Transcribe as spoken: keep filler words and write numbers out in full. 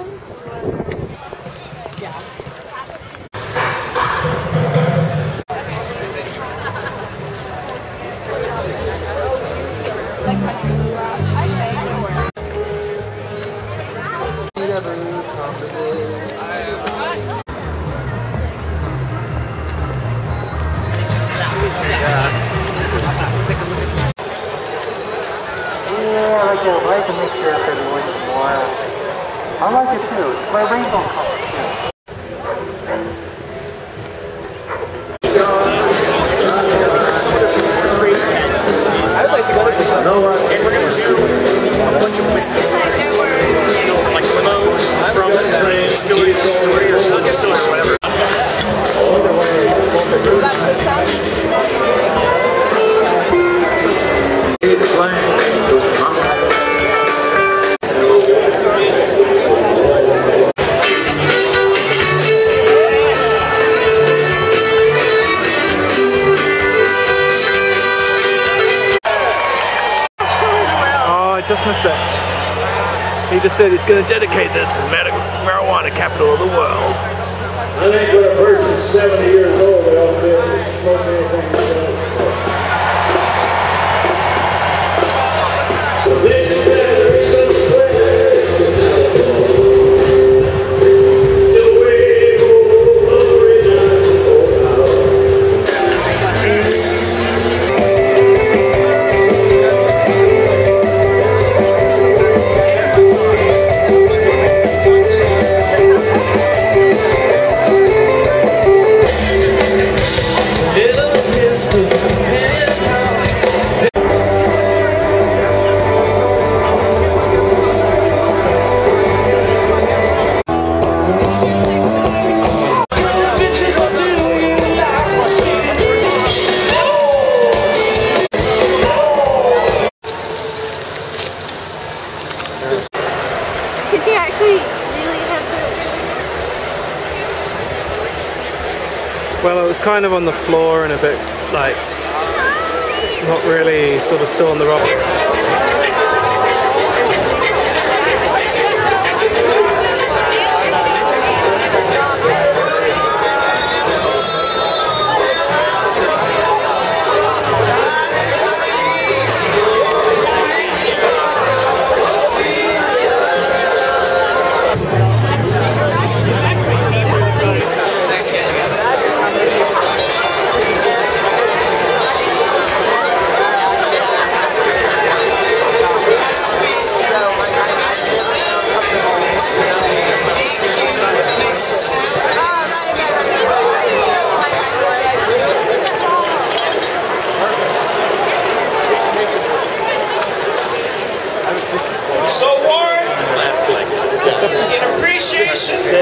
Yeah. Like country bluegrass. I say nowhere. Yeah, I like to, I like to mix it up every once in a while. I like it too. It's my rainbow color too. I'd like to go to the and we're going to do a bunch of whiskey stores. You know, like limo from the distillery to distillery or not distillery or whatever. Just missed it. He just said he's going to dedicate this to the medical marijuana capital of the world. I think when a person's seventy years old, they don't be able to smoke anything. Did you actually really have to? Well, it was kind of on the floor and a bit like not really sort of still on the rock. So Warren, in appreciation.